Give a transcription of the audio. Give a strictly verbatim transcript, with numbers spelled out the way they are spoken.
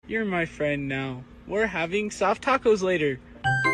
You're my friend now. We're having soft tacos later.